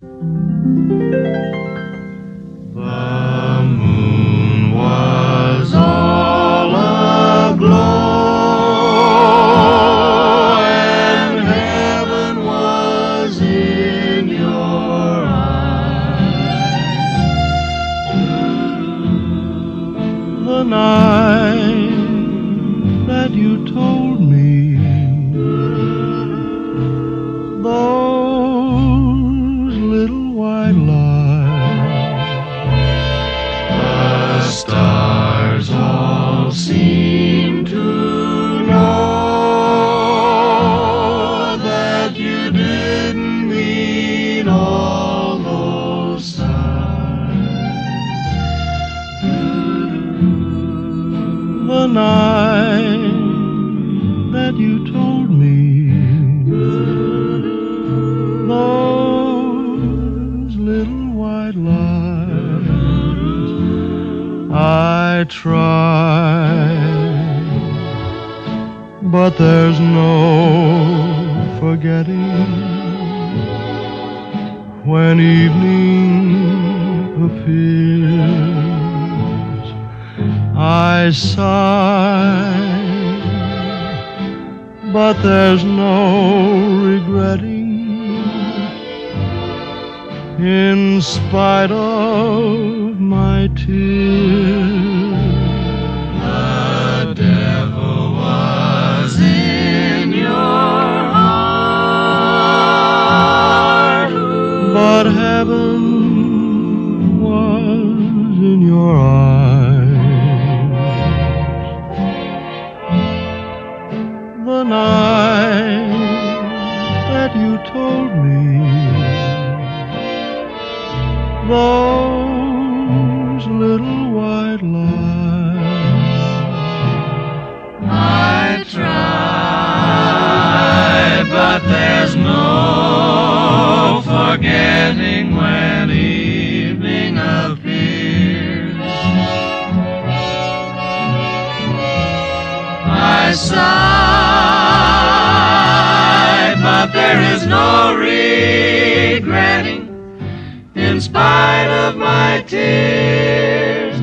The moon was all aglow, and heaven was in your eyes. The night that you told me those little white lies, the stars all seem to know that you didn't mean all those signs. The night that you told me those little white lies, I tried, but there's no forgetting when evening appears. I sigh, but there's no regretting in spite of my tears. The devil was in your heart, but heaven was in your eyes. The night that you told me those little white lies, I try, but there's no forgetting when evening appears. I sigh, but there is no regretting in spite of my tears.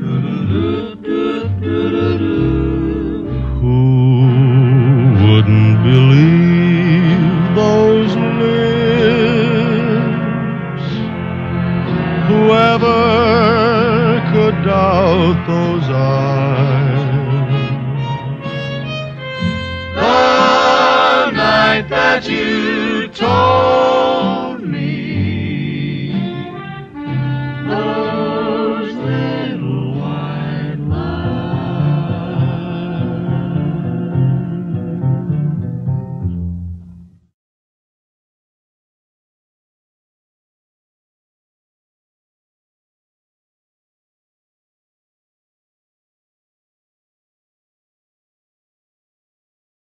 Who wouldn't believe those lips? Whoever could doubt those eyes? The night that you told